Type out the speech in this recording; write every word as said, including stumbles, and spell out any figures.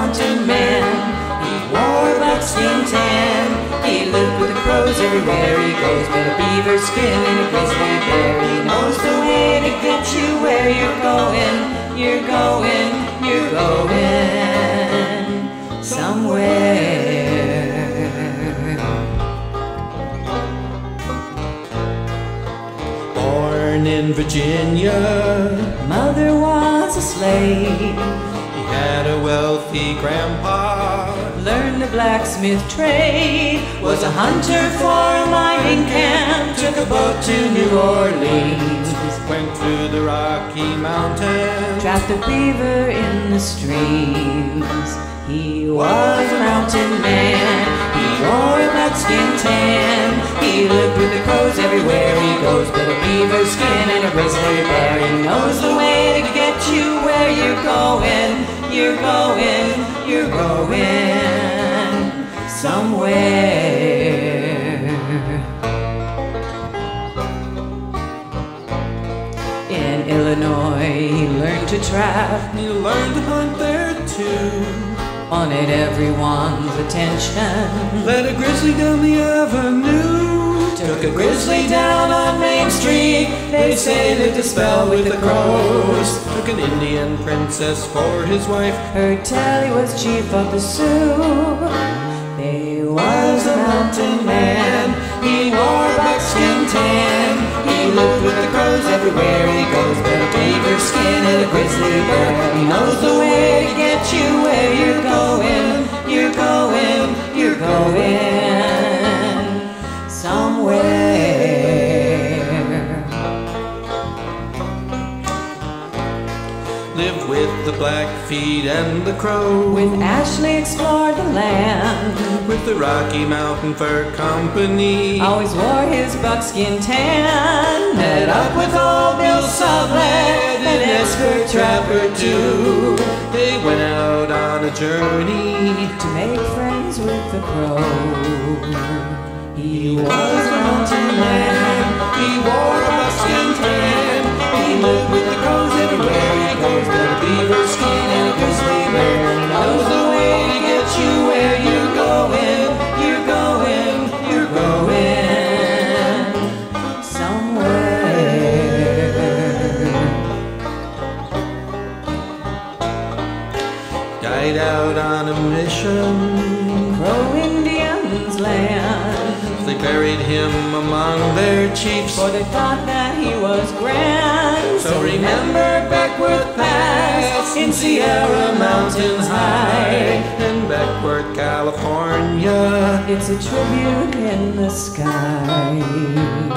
mountain man. He wore buckskin tan. He lived with the crows everywhere he goes, but a beaver skin and a grizzly bear. He knows the way to get you where you're going. You're going, you're going somewhere. Born in Virginia, mother was a slave. He had a wealthy grandpa, learned the blacksmith trade, was a hunter for a mining camp, took a boat to New Orleans, went through the Rocky Mountains, trapped a beaver in the streams. He was a mountain man. He wore a buckskin tan. He lived with the crows everywhere he goes, but a beaver skin and a grizzly bear. He knows the way to get you where you're going. You're going, you're going somewhere. In Illinois, he learned to trap. He learned to hunt there too. Wanted everyone's attention. Led a grizzly down the avenue. Took a grizzly down on Main Street. They say lived a spell with the crows. Took an Indian princess for his wife. Heard tell he was chief of the Sioux. He was a mountain man. He wore buckskin tan. He lived with the crows everywhere he goes, but a beaver skin and a grizzly bear. He knows the way to get you where you're going. You're going, you're going somewhere. Lived with the Blackfeet and the Crow. With Ashley explored the land. With the Rocky Mountain Fur Company. Always wore his buckskin tan. Met up with old Bill Sublette, an expert trapper too. They went out on a journey to make friends with the crow. He was a mountain man. He wore a buckskin tan. He lived with the crows everywhere he goes, but a beaver skin and a grizzly bear. He knows the way to get you where you're going. You're going, you're going somewhere. Died out on a mission, Crow Indians' land. They buried him among their chiefs, for they thought that he was grand. So remember Beckworth Pass in Sierra Mountains High, and Beckworth, California. It's a tribute in the sky.